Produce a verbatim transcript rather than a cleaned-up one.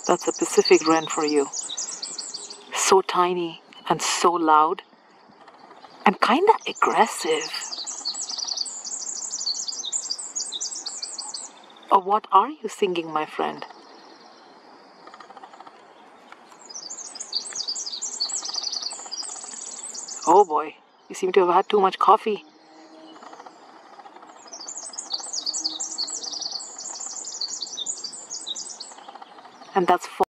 That's a Pacific wren for you. So tiny and so loud and kinda aggressive. Oh, what are you singing, my friend? Oh boy, you seem to have had too much coffee. And that's